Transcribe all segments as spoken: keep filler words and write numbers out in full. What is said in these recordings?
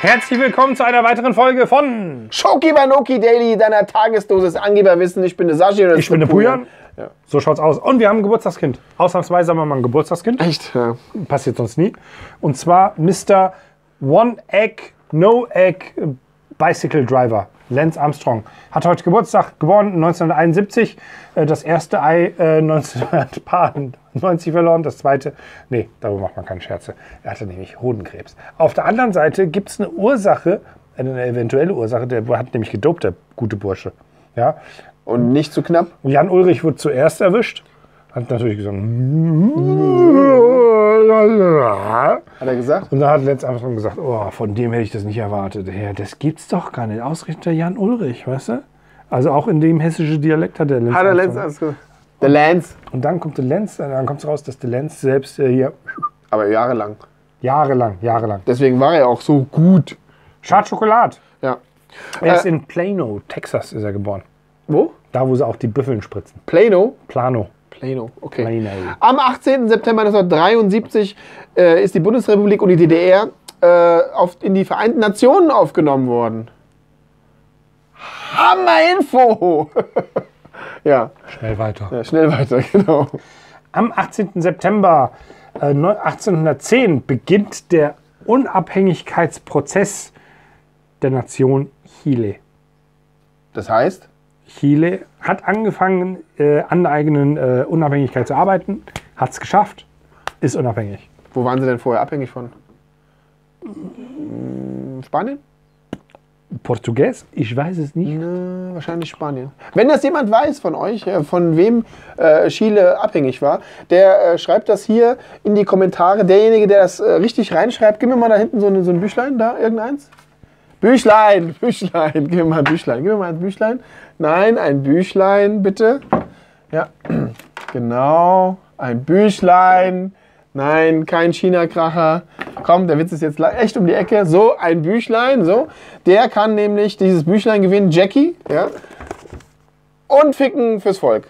Herzlich willkommen zu einer weiteren Folge von Schoki Banoki Daily, deiner Tagesdosis Angeberwissen. Ich bin der Sashi und das Ich bin der Pujan. Pujan. Ja. So schaut's aus. Und wir haben ein Geburtstagskind. Ausnahmsweise haben wir mal ein Geburtstagskind. Echt? Ja. Passiert sonst nie. Und zwar Mister One Egg, No Egg Bicycle Driver. Lance Armstrong hat heute Geburtstag, geboren neunzehnhunderteinundsiebzig. Das erste Ei äh, neunzehnhundertneunzig verloren, das zweite, nee, darüber macht man keine Scherze. Er hatte nämlich Hodenkrebs. Auf der anderen Seite gibt es eine Ursache, eine eventuelle Ursache, der hat nämlich gedopt, der gute Bursche. Ja? Und nicht zu knapp? Jan Ulrich wurde zuerst erwischt, hat natürlich gesagt, hat er gesagt? Und dann hat Lance Armstrong gesagt, oh, von dem hätte ich das nicht erwartet. Ja, das gibt's doch gar nicht. Ausgerechnet der Jan Ulrich, weißt du? Also auch in dem hessischen Dialekt hat der Lance Hat er Armstrong. Lance Armstrong? Der Lance. Und dann kommt der Lance, dann kommt es raus, dass der Lance selbst äh, hier Aber jahrelang. jahrelang, jahrelang. Deswegen war er auch so gut. Schad Schokolade. Ja. Er ist Äh, in Plano, Texas ist er geboren. Wo? Da, wo sie auch die Büffeln spritzen. Plano? Plano. Plano, okay. Plano. Am achtzehnten September neunzehnhundertdreiundsiebzig äh, ist die Bundesrepublik und die D D R äh, auf, in die Vereinten Nationen aufgenommen worden. Hammer-Info! Ja. Schnell weiter. Ja, schnell weiter, genau. Am achtzehnten September äh, achtzehnhundertzehn beginnt der Unabhängigkeitsprozess der Nation Chile. Das heißt? Chile hat angefangen, äh, an der eigenen äh, Unabhängigkeit zu arbeiten, hat es geschafft, ist unabhängig. Wo waren sie denn vorher abhängig von? Hm, Spanien? Portugies? Ich weiß es nicht. Ne, wahrscheinlich Spanien. Wenn das jemand weiß von euch, äh, von wem äh, Chile abhängig war, der äh, schreibt das hier in die Kommentare. Derjenige, der das äh, richtig reinschreibt, gib mir mal da hinten so, eine, so ein Büchlein, da irgendeins. Büchlein, Büchlein, gib mir mal ein Büchlein, gib mir mal ein Büchlein. Nein, ein Büchlein, bitte. Ja, genau, ein Büchlein. Nein, kein China-Kracher. Komm, der Witz ist jetzt echt um die Ecke. So, ein Büchlein, so. Der kann nämlich dieses Büchlein gewinnen, Jackie, ja. Und Ficken fürs Volk.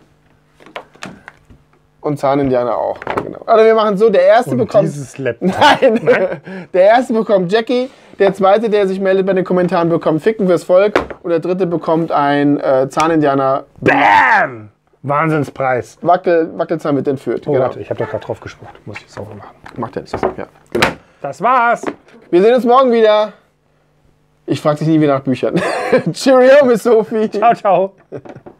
Und Zahnindianer auch, genau. Also wir machen so, der Erste Und bekommt... dieses Laptop. Nein. Nein, der Erste bekommt Jackie, der Zweite, der sich meldet bei den Kommentaren, bekommt Ficken fürs Volk und der Dritte bekommt ein äh, Zahnindianer. Bam! Wahnsinnspreis. Wackel, Wackelzahn mit entführt. Oh, Genau. warte, ich habe doch gerade drauf gespuckt. Muss ich sauber machen. Macht er nicht. Ja, genau. Das war's. Wir sehen uns morgen wieder. Ich frage dich nie wieder nach Büchern. Cheerio, Miss Sophie. Ciao, ciao.